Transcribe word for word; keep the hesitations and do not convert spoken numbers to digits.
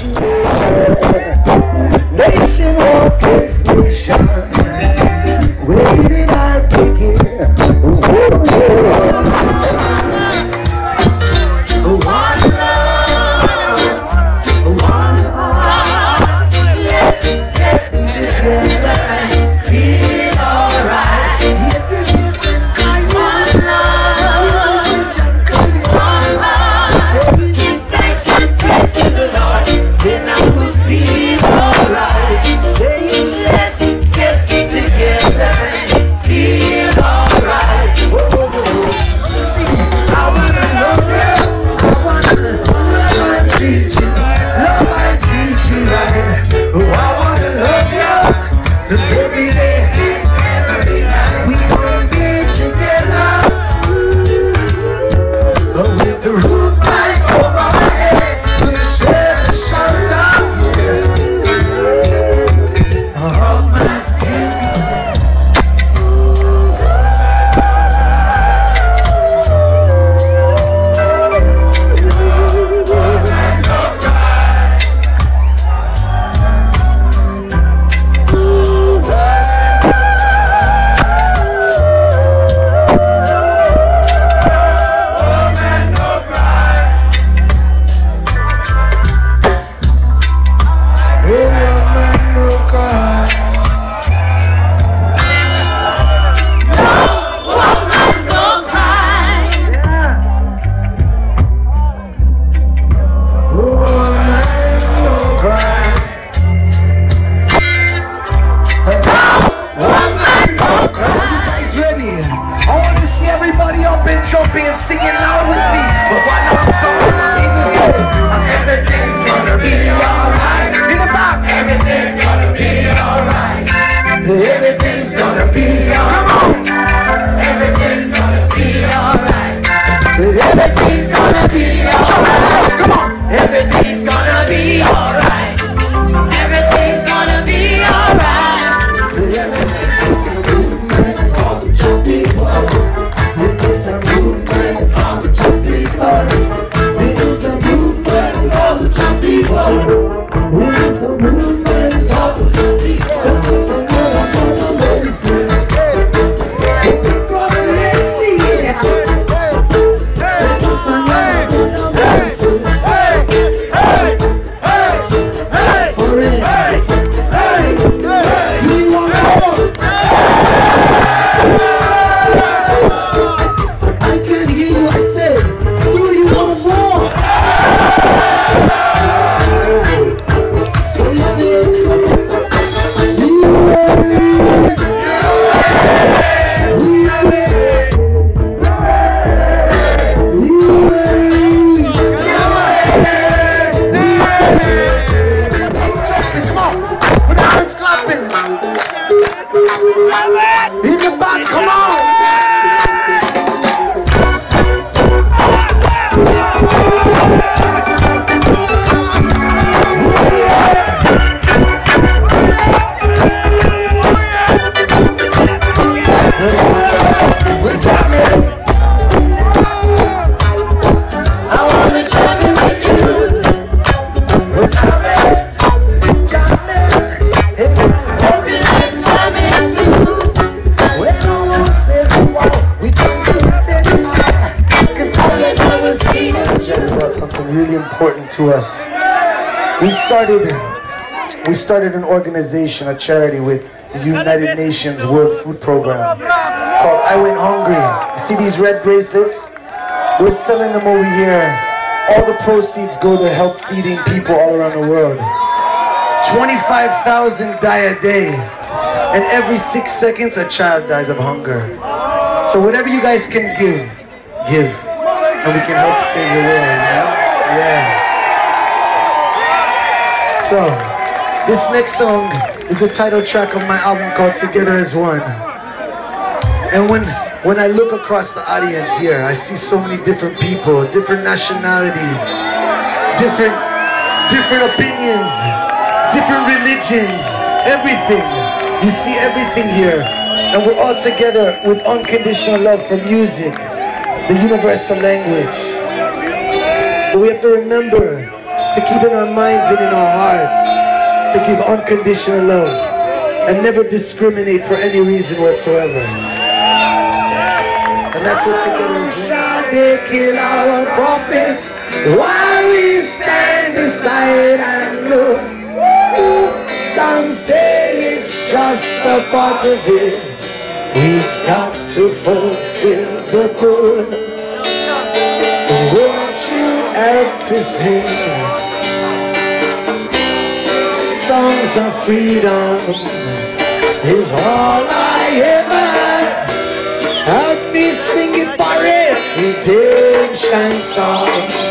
situation. Nation walking station. Where did I begin? One love, one heart. Let's get together, feel alright. Hear the children crying. One love, hear the children crying. One heart. Say you give thanks and praise to the Lord, then I will feel alright. Saying let's get together, feel alright. Whoa, whoa, whoa. See, I wanna love you, I wanna love and treat you, love and treat you right. Oh, I wanna love you, 'cause every day we gonna be together. Oh, with the roof right over my head, we'll share the shelter, yeah. Oh, my skin. Jumping and singing loud with me, but when I'm gone in the sun, everything's gonna be alright. In the back, everything's gonna be alright. Everything's gonna be alright. Come on, everything's gonna be alright. Everything's gonna be alright. Come on, everything's gonna be alright. Everything's gonna be alright. Everything's gonna be alright. In the back, come on! We're jamming. I wanna jam in with you. We're jamming, jamming. If I hope you like jamming too. When I won't say the wall, we can do it anymore. 'Cause I can never see you. Just about something really important to us. We started, we started an organization, a charity with the United Nations World Food Program called I Went Hungry. You see these red bracelets? We're selling them over here. All the proceeds go to help feeding people all around the world. twenty-five thousand die a day, and every six seconds a child dies of hunger. So whatever you guys can give, give, and we can help save the world, yeah? Yeah. So, this next song is the title track of my album called Together as One. And when, when I look across the audience here, I see so many different people, different nationalities, different, different opinions, different religions, everything. You see everything here. And we're all together with unconditional love for music, the universal language. But we have to remember to keep in our minds and in our hearts, to give unconditional love and never discriminate for any reason whatsoever. And that's what together is. Shall they kill our prophets while we stand beside and look? Some say it's just a part of it. We've got to fulfill the book. Won't you help to sing songs of freedom? Is all I ever. Help me sing it, Bahrain, redemption song.